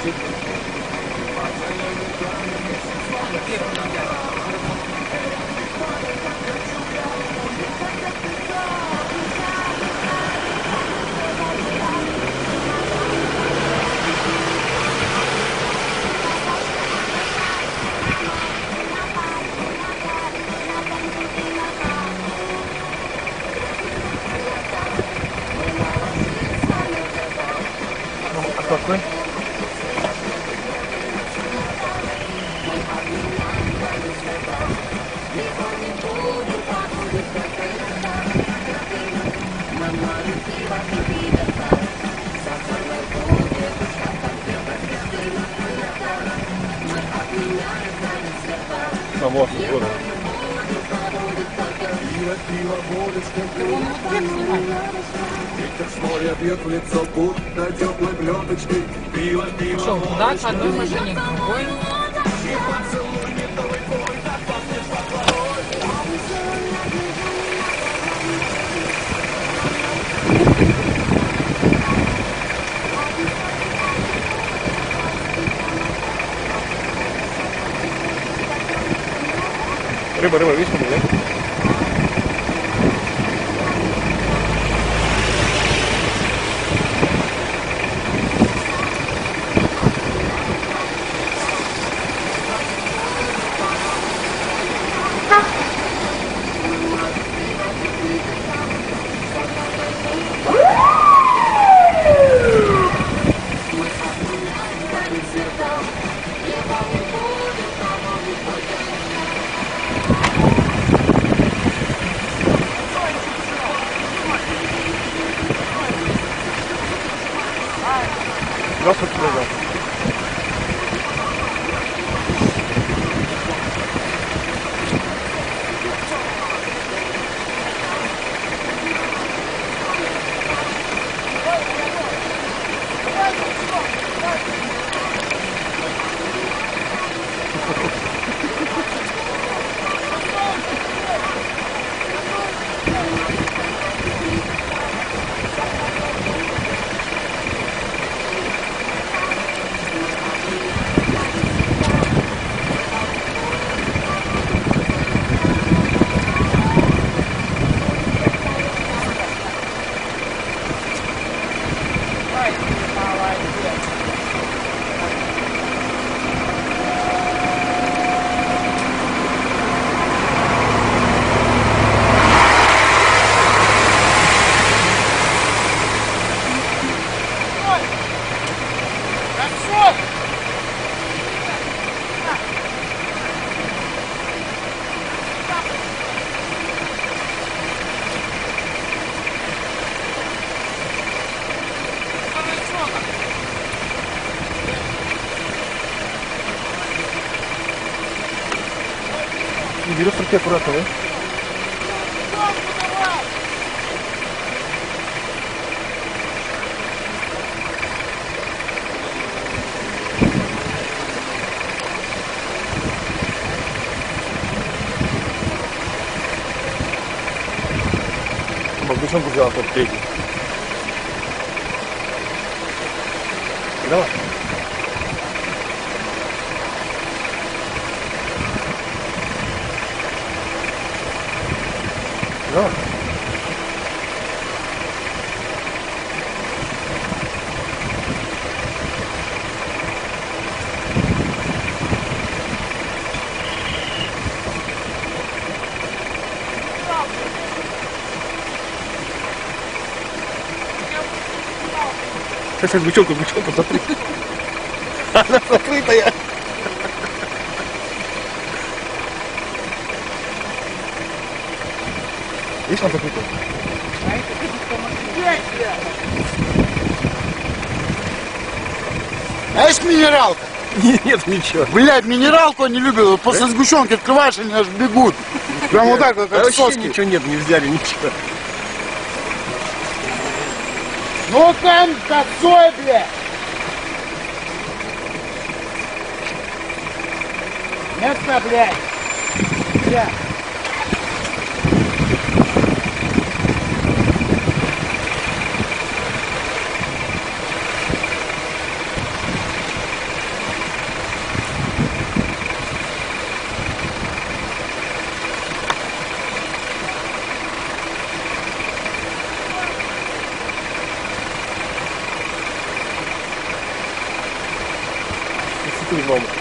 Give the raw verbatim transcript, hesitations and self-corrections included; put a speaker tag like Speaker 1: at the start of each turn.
Speaker 1: Какой? А вот, вот.
Speaker 2: Пошел туда, к одной машине, к другой.
Speaker 1: Рыба, рыба, видишь, да? Здравствуйте, друзья. Берешь руки аккуратно, да? Девчонку взяла тот третий. Давай. Давай. Сейчас, сейчас, бычонку, бычонку, смотри. Она закрытая. Видишь, она закрытая?
Speaker 3: А есть минералка?
Speaker 1: Нет, нет, ничего.
Speaker 3: Блядь, минералку они любят. Вот после сгущенки открываешь, они аж бегут. Прям вот так, как
Speaker 1: вообще
Speaker 3: соски.
Speaker 1: Ничего нет, не взяли, ничего.
Speaker 3: Ну там косой, блядь. Место, блядь. Блядь.
Speaker 1: візьмемо.